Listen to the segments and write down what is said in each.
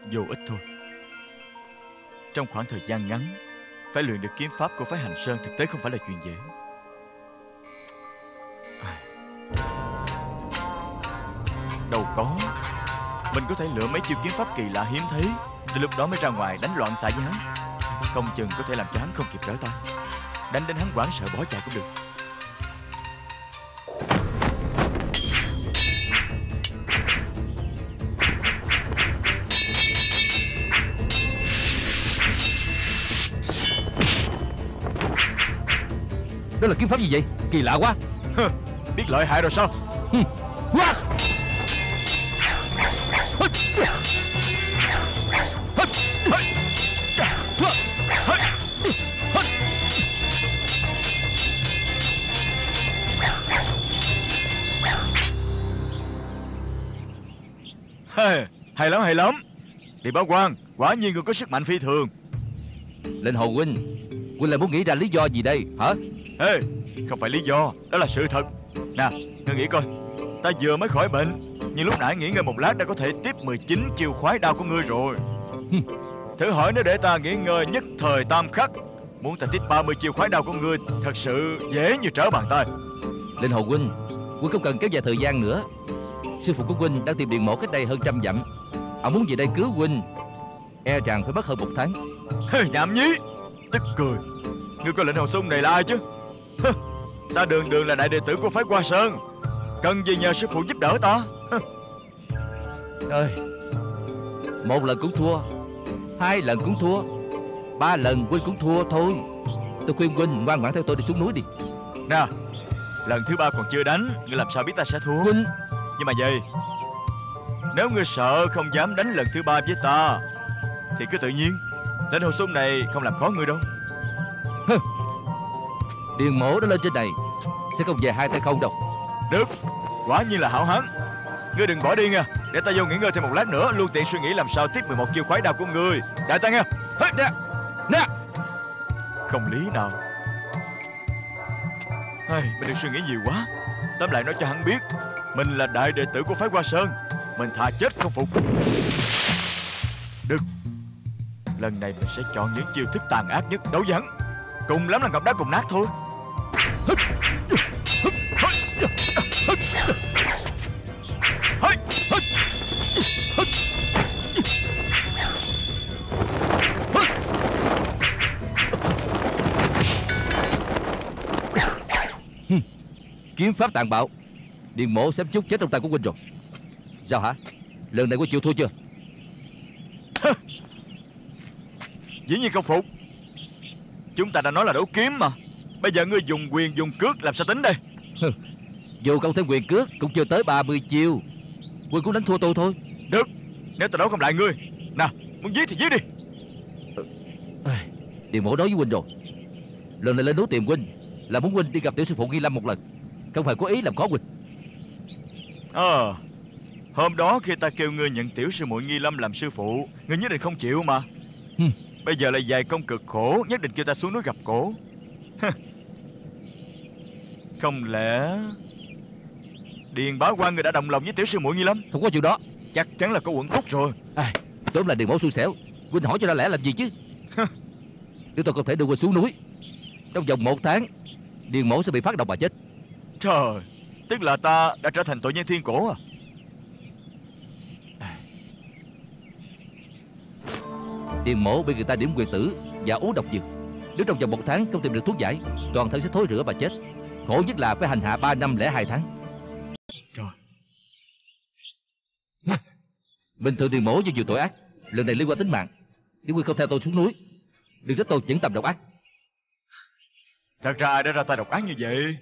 vô ích thôi. Trong khoảng thời gian ngắn phải luyện được kiếm pháp của phái Hành Sơn thực tế không phải là chuyện dễ. Đâu có, mình có thể lựa mấy chiêu kiếm pháp kỳ lạ hiếm thấy, đến lúc đó mới ra ngoài đánh loạn xạ với hắn. Không chừng có thể làm cho hắn không kịp trở tay, đánh đến hắn hoảng sợ bỏ chạy cũng được. Đó là kiếm pháp gì vậy? Kỳ lạ quá. Biết lợi hại rồi sao? Hay lắm, hay lắm. Điện Báo Quan, quả nhiên người có sức mạnh phi thường. Lệnh Hồ huynh lại muốn nghĩ ra lý do gì đây hả? Ê, không phải lý do, đó là sự thật. Nè, ngươi nghĩ coi, ta vừa mới khỏi bệnh, nhưng lúc nãy nghỉ ngơi một lát đã có thể tiếp 19 chiêu khoái đao của ngươi rồi. Thử hỏi nếu để ta nghỉ ngơi nhất thời tam khắc, muốn ta tiếp 30 chiêu khoái đao của ngươi thật sự dễ như trở bàn tay. Lệnh Hồ huynh không cần kéo dài thời gian nữa. Sư phụ của huynh đang tìm Điền Mỗ cách đây hơn 100 dặm. Ông muốn về đây cứu huynh, e rằng phải mất hơn 1 tháng. Nhảm nhí, tức cười. Ngươi coi Lệnh Hồ Sung này là ai chứ? Ta đường đường là đại đệ tử của phái Hoa Sơn, cần gì nhờ sư phụ giúp đỡ ta? Ơi, 1 lần cũng thua, 2 lần cũng thua, 3 lần huynh cũng thua thôi. Tôi khuyên huynh ngoan ngoãn theo tôi đi xuống núi đi. Nè, lần thứ 3 còn chưa đánh, ngươi làm sao biết ta sẽ thua? Huynh, nhưng mà vậy, nếu ngươi sợ không dám đánh lần thứ 3 với ta thì cứ tự nhiên. Lệnh Hồ Sung này không làm khó ngươi đâu. Điền Mỗ đã lên trên này sẽ không về 2 tay không đâu. Được, quả nhiên là hảo hán. Ngươi đừng bỏ đi nha, để ta vô nghỉ ngơi thêm một lát nữa, luôn tiện suy nghĩ làm sao tiếp 11 chiêu khoái đao của ngươi. Đại ta nha. Nè, không lý nào. Mình đừng suy nghĩ nhiều quá. Tóm lại nói cho hắn biết mình là đại đệ tử của phái Hoa Sơn, mình thà chết không phục. Được, lần này mình sẽ chọn những chiêu thức tàn ác nhất đấu với hắn. Cùng lắm là ngọc đá cùng nát thôi. Kiếm pháp tàn bạo, Điền Mỗ xém chút chết trong tay của huynh rồi. Sao hả? Lần này huynh chịu thua chưa? Dĩ nhiên không phục. Chúng ta đã nói là đấu kiếm mà. Bây giờ ngươi dùng quyền dùng cước làm sao tính đây? Dù không thêm quyền cước cũng chưa tới 30 chiêu, huynh cũng đánh thua tôi thôi. Được, nếu ta đấu không lại ngươi, nào, muốn giết thì giết đi. Điền Mỗ nói với huynh rồi, lần này lên núi tìm huynh là muốn huynh đi gặp tiểu sư phụ Nghi Lâm một lần, không phải cố ý làm khó huynh. Hôm đó khi ta kêu ngươi nhận tiểu sư muội Nghi Lâm làm sư phụ, ngươi nhất định không chịu mà. Bây giờ lại dày công cực khổ, nhất định kêu ta xuống núi gặp cổ. Không lẽ Điền Bá Quan người đã đồng lòng với tiểu sư muội Nghi Lâm? Không có chuyện đó. Chắc chắn là có uẩn khúc rồi. Tóm là Điền Mỗ xui xẻo, huynh hỏi cho ra lẽ làm gì chứ? Nếu tôi không thể đưa huynh xuống núi, trong vòng 1 tháng Điền Mỗ sẽ bị phát độc mà chết. Trời, tức là ta đã trở thành tội nhân thiên cổ à? Điền Mỗ bị người ta điểm quyền tử và uống độc dược. Nếu trong vòng 1 tháng không tìm được thuốc giải, toàn thân sẽ thối rữa mà chết. Khổ nhất là phải hành hạ 3 năm lẻ 2 tháng. Trời. Bình thường Điền Mỗ do nhiều tội ác, lần này liên quan tính mạng. Nếu ngươi không theo tôi xuống núi, đừng trách tôi nhẫn tâm độc ác. Thật ra ai đã ra tay độc ác như vậy?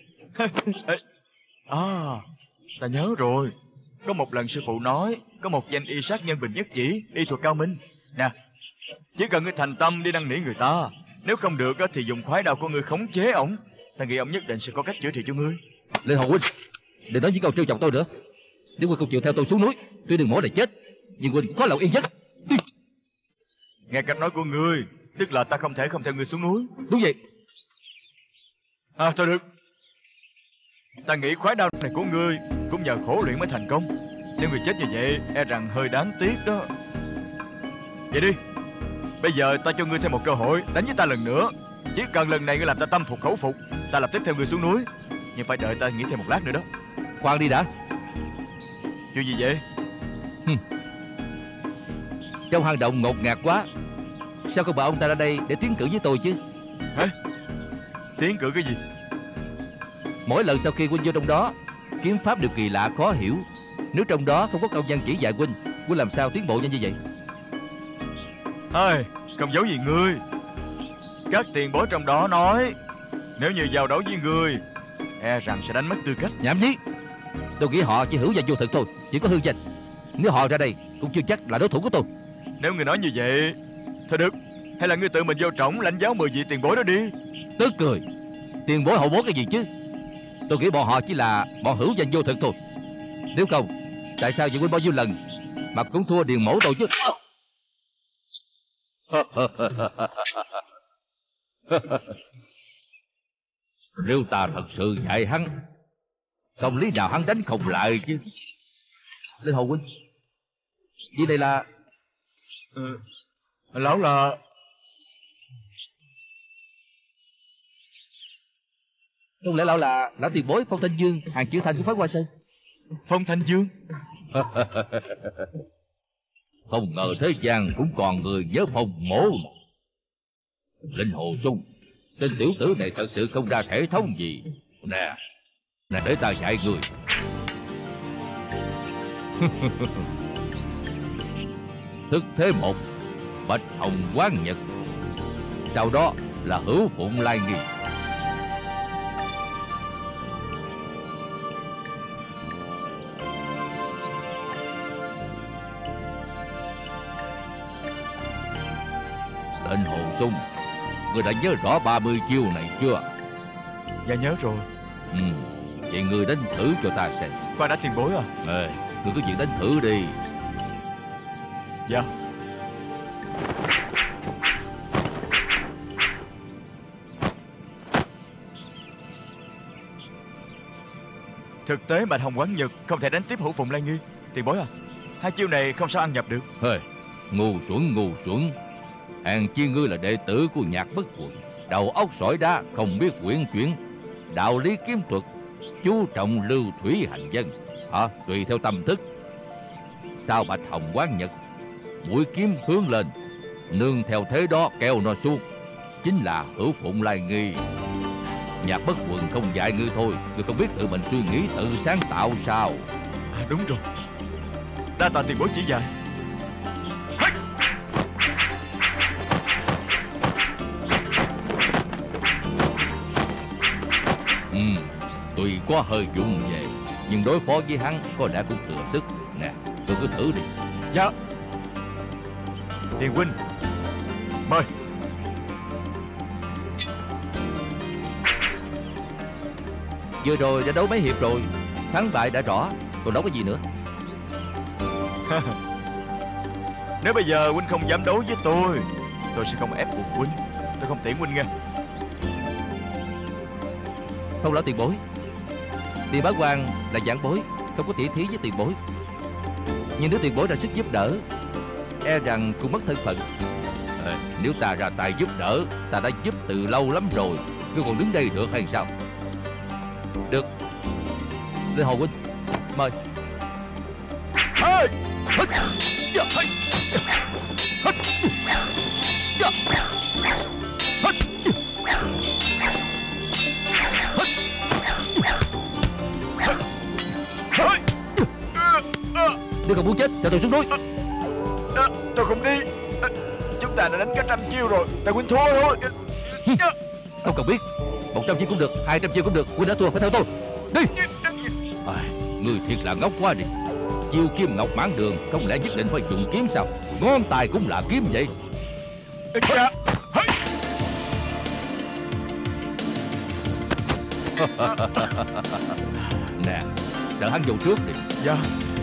Ta nhớ rồi. Có một lần sư phụ nói có một danh y sát nhân Bình Nhất Chỉ, y thuật cao minh. Nè, chỉ cần ngươi thành tâm đi năn nỉ người ta, nếu không được thì dùng khoái đao của ngươi khống chế ổng. Ta nghĩ ông nhất định sẽ có cách chữa trị cho ngươi. Lệnh Hồ huynh, đừng nói những câu trêu chọc tôi nữa. Nếu huynh không chịu theo tôi xuống núi, tuy Điền Mỗ này chết, nhưng huynh cũng có lòng yên giấc. Nghe cách nói của ngươi, tức là ta không thể không theo ngươi xuống núi. Đúng vậy. Thôi được. Ta nghĩ khoái đao này của ngươi cũng nhờ khổ luyện mới thành công. Nếu ngươi chết như vậy, e rằng hơi đáng tiếc đó. Vậy đi, bây giờ ta cho ngươi thêm một cơ hội đánh với ta lần nữa. Chỉ cần lần này ngươi làm ta tâm phục khẩu phục, ta lập tức theo ngươi xuống núi. Nhưng phải đợi ta nghĩ thêm một lát nữa đó. Khoan đi đã. Chuyện gì vậy? Trong hang động ngột ngạt quá, sao không bảo ông ta ra đây để tiến cử với tôi chứ? Hả? Tiến cử cái gì? Mỗi lần sau khi huynh vô trong đó, kiếm pháp đều kỳ lạ khó hiểu. Nếu trong đó không có công văn chỉ dạy huynh làm sao tiến bộ nhanh như vậy? Ơi, không giấu gì ngươi. Các tiền bối trong đó nói, nếu như giao đấu với ngươi, e rằng sẽ đánh mất tư cách. Nhảm nhí. Tôi nghĩ họ chỉ hữu danh vô thực thôi, chỉ có hư danh. Nếu họ ra đây cũng chưa chắc là đối thủ của tôi. Nếu ngươi nói như vậy, thôi được, hay là ngươi tự mình vô trỏng lãnh giáo 10 vị tiền bối đó đi. Tức cười. Tiền bối hậu bối cái gì chứ? Tôi nghĩ bọn họ chỉ là bọn hữu danh vô thực thôi. Nếu không, tại sao vậy huynh bao nhiêu lần mà cũng thua Điền mẫu tôi chứ? Nếu ta thật sự dạy hắn, không lý nào hắn đánh không lại chứ. Linh Hồ huynh, vì đây là... Lão là... Không lẽ lão là lão tiền bối Phong Thanh Dương, hàng chữ thành của phái Hoa Sơn? Phong Thanh Dương? Không ngờ thế gian cũng còn người nhớ Phong mỗ. Linh Hồ Sung, tên tiểu tử này thật sự không ra thể thống gì. Nè, để ta dạy người. Thức thế một, Bạch Hồng Quán Nhật, sau đó là Hữu Phụng Lai Nghi. Tên Hồ Sung, người đã nhớ rõ 30 chiêu này chưa? Dạ nhớ rồi. Vậy người đánh thử cho ta xem. Qua đã tiền bối à? Người cứ việc đánh thử đi. Dạ. Thực tế Bạch Hồng Quán Nhật không thể đánh tiếp Hữu Phụng Lai Nghi. Tiền bối à, hai chiêu này không sao ăn nhập được. Ngu xuẩn. Hàng chi ngươi là đệ tử của Nhạc Bất Quần, đầu óc sỏi đá, không biết quyển chuyển, đạo lý kiếm thuật chú trọng lưu thủy hành dân, tùy theo tâm thức. Sao Bạch Hồng Quán Nhật mũi kiếm hướng lên, nương theo thế đó kéo nó xuống, chính là Hữu Phụng Lai Nghi. Nhạc Bất Quần không dạy ngươi thôi, ngươi không biết tự mình suy nghĩ tự sáng tạo sao? Đúng rồi, đa tạ tiền bối chỉ dạy. Tuy quá hơi dụng về, nhưng đối phó với hắn có lẽ cũng thừa sức. Nè, tôi cứ thử đi. Dạ. Tiền huynh, mời. Vừa rồi đã đấu mấy hiệp rồi, thắng bại đã rõ, còn đấu cái gì nữa? Nếu bây giờ huynh không dám đấu với tôi sẽ không ép buộc huynh. Tôi không tiễn huynh nghe. Không lão tiền bối, Tiền Bá Quan là giảng bối, không có tỉ thí với tiền bối. Nhưng nếu tiền bối ra sức giúp đỡ, e rằng cũng mất thân phận. Nếu ta ra tay giúp đỡ, ta đã giúp từ lâu lắm rồi, ngươi còn đứng đây được hay sao? Được, Lê Hồ huynh, mời. Nếu không muốn chết, cho tôi xuống núi. Tôi không đi. Chúng ta đã đánh cả 100 chiêu rồi, tại huynh thua thôi. Không cần biết, 100 chiêu cũng được, 200 chiêu cũng được, huynh đã thua, phải theo tôi. Đi. Ngươi thiệt là ngốc quá đi. Chiêu Kim Ngọc Mãn Đường không lẽ nhất định phải dùng kiếm sao? Ngón tay cũng là kiếm vậy. Nè, đợi hắn vô trước đi. Dạ.